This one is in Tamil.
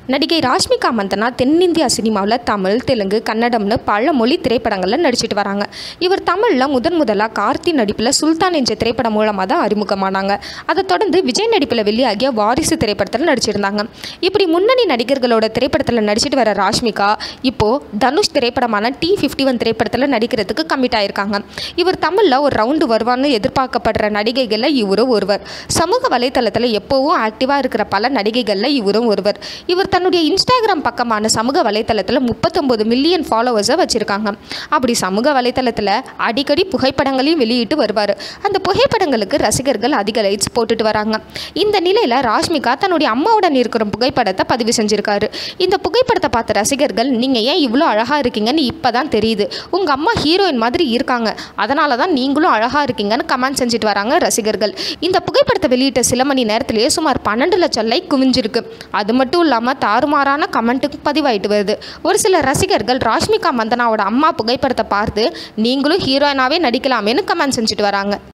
நடிகை ராஷ்மிகா மந்தனா தென்னிந்தியா சினிமாவில் தமிழ், தெலுங்கு, கன்னடம்னு பல மொழி திரைப்படங்களில் நடிச்சிட்டு வராங்க. இவர் தமிழில் முதலாக கார்த்தி நடிப்பில் சுல்தான் என்ற திரைப்படம் மூலமாக தான் அறிமுகமானாங்க. அதை தொடர்ந்து விஜய் நடிப்பில் வெளியாகிய வாரிசு திரைப்படத்தில் நடிச்சிருந்தாங்க. இப்படி முன்னணி நடிகர்களோட திரைப்படத்தில் நடிச்சிட்டு வர ராஷ்மிகா இப்போது தனுஷ் திரைப்படமான T51 திரைப்படத்தில் நடிக்கிறதுக்கு கமிட் ஆயிருக்காங்க. இவர் தமிழில் ஒரு ரவுண்டு வருவான்னு எதிர்பார்க்கப்படுற நடிகைகளில் இவரும் ஒருவர். சமூக வலைத்தளத்தில் எப்போவும் ஆக்டிவாக இருக்கிற பல நடிகைகளில் இவரும் ஒருவர். இவர் தன்னுடைய இன்ஸ்டாகிராம் பக்கமான சமூக வலைத்தளத்தில் 39 மில்லியன் ஃபாலோவர்ஸை வச்சுருக்காங்க. அப்படி சமூக வலைத்தளத்தில் அடிக்கடி புகைப்படங்களையும் வெளியிட்டு வருவார். அந்த புகைப்படங்களுக்கு ரசிகர்கள் அதிக லைக்ஸ் போட்டுட்டு வராங்க. இந்த நிலையில் ராஷ்மிகா தன்னுடைய அம்மாவுடன் இருக்கிற புகைப்படத்தை பதிவு செஞ்சுருக்காரு. இந்த புகைப்படத்தை பார்த்த ரசிகர்கள், நீங்கள் ஏன் இவ்வளோ அழகாக இருக்கீங்கன்னு இப்போ தான் தெரியுது, உங்கள் அம்மா ஹீரோயின் மாதிரி இருக்காங்க, அதனால தான் நீங்களும் அழகாக இருக்கீங்கன்னு கமெண்ட் செஞ்சுட்டு வராங்க ரசிகர்கள். இந்த புகைப்படத்தை வெளியிட்ட சில மணி நேரத்திலேயே சுமார் 12 லட்சம் லைக் குவிஞ்சிருக்கு. அது மட்டும் இல்லாமல் தாறுமாறான கமெண்ட்டுக்கு பதிவாயிட்டு வருது. ஒரு சில ரசிகர்கள் ராஷ்மிகா மந்தனாவோட அம்மா புகைப்படத்தை பார்த்து நீங்களும் ஹீரோயினாவே நடிக்கலாமேன்னு கமெண்ட் செஞ்சுட்டு வராங்க.